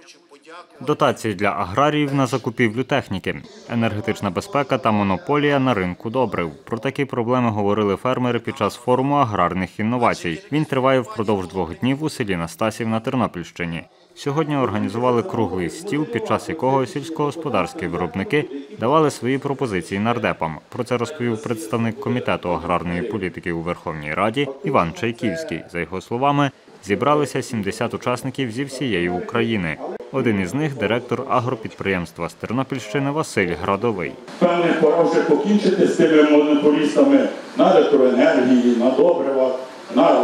Дотації для аграріїв на закупівлю техніки, енергетична безпека та монополія на ринку добрив. Про такі проблеми говорили фермери під час форуму аграрних інновацій. Він триває впродовж 2 днів у селі Настасів на Тернопільщині. Сьогодні організували круглий стіл, під час якого сільськогосподарські виробники давали свої пропозиції нардепам. Про це розповів представник Комітету аграрної політики у Верховній Раді Іван Чайківський. За його словами, зібралися 70 учасників зі всієї України. Один із них – директор агропідприємства з Тернопільщини Василь Градовий. Певне, пора вже покінчити з тими монополістами на електроенергії, на добрива, на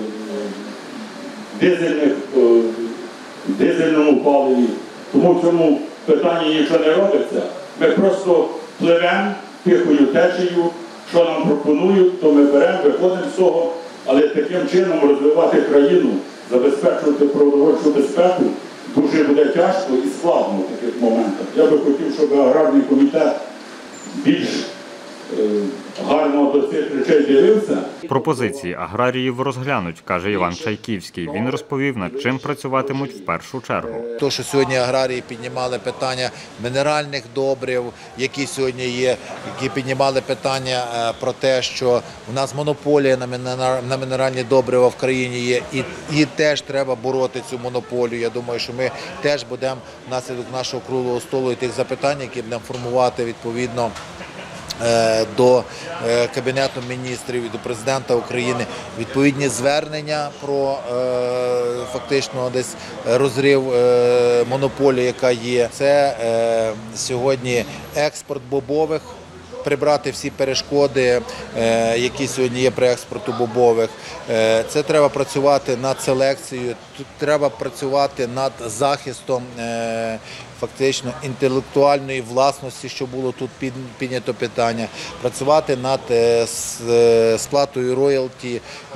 дизельному паливі. Тому в цьому питанні нічого не робиться. Ми просто пливемо тихою течією, що нам пропонують, то ми беремо, виходимо з того, але таким чином розвивати країну, забезпечувати продовольчу безпеку дуже буде тяжко і складно в таких моментах. Я би хотів, щоб аграрний комітет більш гарно до цих речей дивився. Пропозиції аграріїв розглянуть, каже Іван Чайківський. Він розповів, над чим працюватимуть в першу чергу. То, що сьогодні аграрії піднімали питання мінеральних добрив, які сьогодні є, які піднімали питання про те, що у нас монополія на мінеральні добрива в країні є, і теж треба бороти цю монополію. Я думаю, що ми теж будемо внаслідок нашого круглого столу і тих запитань, які будемо формувати відповідно до Кабінету міністрів і до Президента України відповідні звернення про фактично десь розрив монополії, яка є. Це сьогодні експорт бобових, прибрати всі перешкоди, які сьогодні є при експорту бобових. Це треба працювати над селекцією, тут треба працювати над захистом фактично інтелектуальної власності, що було тут піднято питання, працювати над сплатою роялті,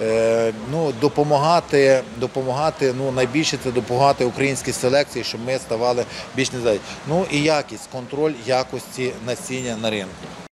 допомагати, найбільше це допомагати українській селекції, щоб ми ставали більш незалежними. І якість, контроль якості насіння на ринку.